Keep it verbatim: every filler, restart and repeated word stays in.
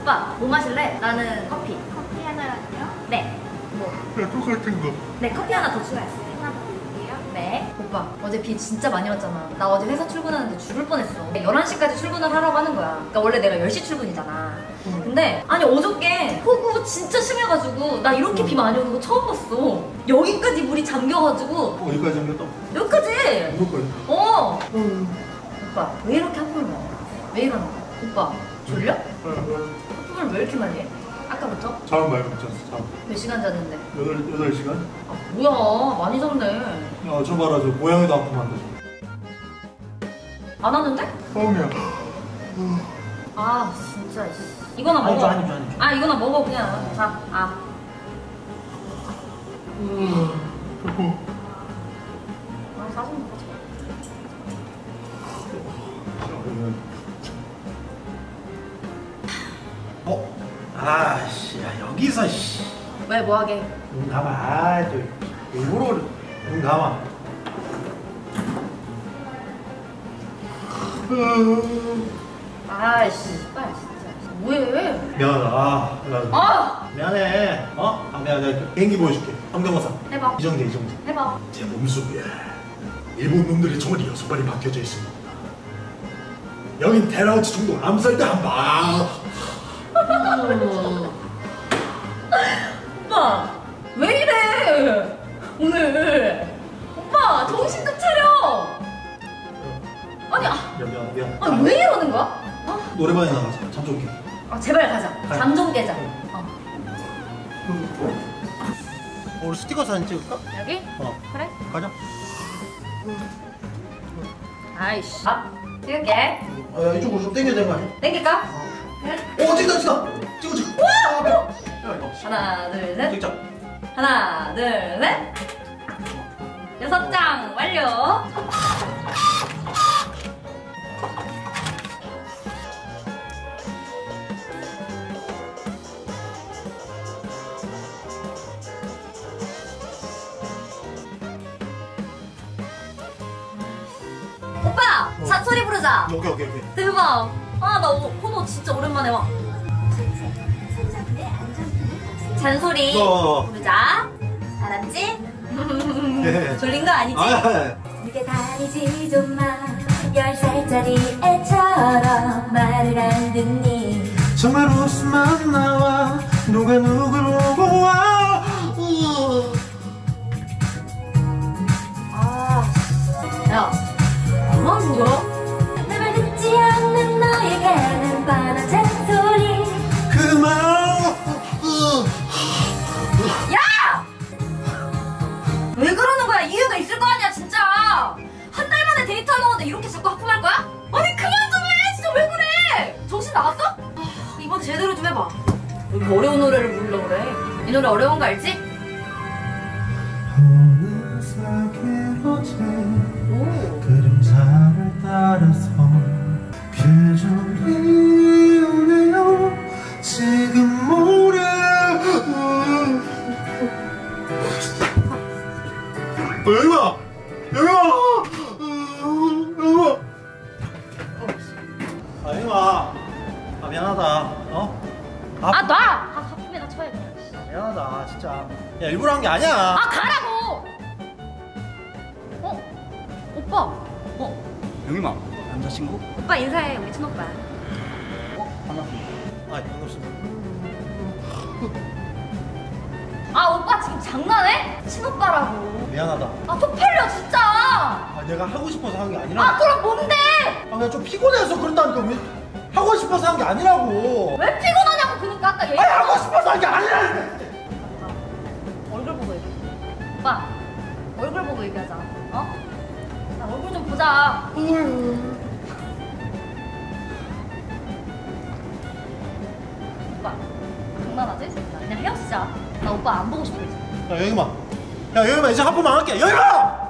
오빠 뭐 마실래? 나는 커피. 커피 하나랑요? 네. 뭐? 야, 똑같은 거. 네, 커피 하나 더 추가했어요. 하나 더 드릴게요. 네. 오빠 어제 비 진짜 많이 왔잖아. 나 어제 회사 출근하는데 죽을 뻔했어. 열한 시까지 출근을 하라고 하는 거야. 그러니까 원래 내가 열 시 출근이잖아. 음. 근데 아니 어저께 폭우 진짜 심해가지고 나 이렇게 비 많이 오는 거 처음 봤어. 여기까지 물이 잠겨가지고. 어, 여기까지 잠겼다. 여기까지. 여기까지. 어. 음. 오빠 왜 이렇게 하품을 먹어? 왜 이러는 거야? 오빠 졸려? 어, 어. 하품을 왜 이렇게 많이 해? 아까부터? 잠은 많이 못 잤어, 잠. 몇 시간 잤는데? 여덟, 여덟 시간? 아 뭐야 많이 잤네. 야, 저 봐라, 저 고양이도 아프면 안 왔는데? 처음이야. 아 진짜 씨. 이거나 아니, 먹어. 아니, 아니, 아니. 아 이거나 먹어 그냥. 자, 아. 음, 배고. 아 사진 먹자. 어? 아씨, 야, 여기서 씨. 왜 뭐하게? 눈 감아. 아, 저 일부러 눈 감아. 아이씨, 빨리 진짜. 뭐해? 미안하다. 아, 나, 아! 미안해. 어? 아, 미안해. 비행기 보여줄게. 성대모사. 해봐. 이정재, 이정재. 해봐. 제 몸속에 일본 놈들의 총알이 여섯 발이 박혀져 있습니다. 여긴 테라우치 중독 암살대 한 방. 오빠, 왜 이래? 오늘. 오빠, 정신 좀 차려. 아니, 아, 미안, 미안, 미안. 아니 왜 이러는 거야? 어? 노래방에 나가자. 잠 좀 깨. 아, 제발 가자. 가자. 잠 좀 깨자. 응. 어. 우리 스티커 사진 찍을까? 여기? 어. 그래? 가자. 아이씨. 아, 찍을게. 아, 야, 이쪽으로 좀 당겨야 되는 거 아니야? 땡길까? 오, 찍다, 찍다. 찍어, 찍어. 와! 야, 이거. 하나, 둘, 셋. 찍자. 하나, 둘, 셋. 여섯 장 완료. 오빠! 어. 잔소리 부르자! 오케이, 오케이, 오케이. 대박! 아, 나 오- 코너 진짜 오랜만에 와. 잔소리 어. 부르자. 알았지? 예. 졸린 거 아니지? 아, 늦게 다니지 좀 마. 열 살짜리 애처럼 말을 안 듣니? 정말 웃음만 나와. 누가 누굴 오고 와. 우. 아, 야, 그만 울어. 내 말 듣지 않는 너에게는 뻔한 잔소리. 그만. 야! 왜 그러는 거야? 이유가 있을 거 아니야, 진짜. 한 달 만에 데이트하는 건데 이렇게 자꾸 하품할 거야? 아니 그만 좀 해! 진짜 왜 그래? 정신 나갔어? 아, 이번 제대로 좀 해봐. 왜 이렇게 어려운 노래를 부르려고 그래? 이 노래 어려운 거 알지? 어느새 길어진 오. 그림자를 따라서 계절이 오네요. 지금 모레. 여기 봐! 여기 봐! 여기 봐! 아, 여기 봐. 아, 미안하다. 어? 아, 아, 놔! 아, 하품에다 쳐야 그냥. 미안하다, 진짜. 야, 일부러 한 게 아니야. 아, 가라고! 어? 오빠. 어? 영희마 남자친구? 오빠 인사해, 우리 친오빠. 어? 반갑습니다. 아, 반갑습니다. 아, 오빠 지금 장난해? 친오빠라고. 미안하다. 아, 쪽팔려, 진짜! 아, 내가 하고 싶어서 한 게 아니라. 아, 그럼 뭔데? 아, 그냥 좀 피곤해서 그런다니까. 왜 하고 싶어서 한 게 아니라고. 왜 피곤하냐고, 그니까 아까 얘기. 아니, 하고 싶어서 한 게 아니라. 얼굴 보고 얘기해. 오빠, 얼굴 보고 얘기하자. 어? 나 얼굴 좀 보자. 오빠, 장난하지? 나 그냥 헤어지자. 나 오빠 안 보고 싶어, 이제. 야, 여기만. 야, 여기만. 이제 하품만 할게. 여기만!